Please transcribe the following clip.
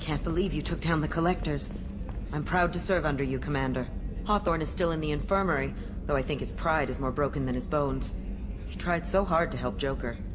can't believe you took down the Collectors. I'm proud to serve under you, Commander. Hawthorne is still in the infirmary, though I think his pride is more broken than his bones. He tried so hard to help Joker.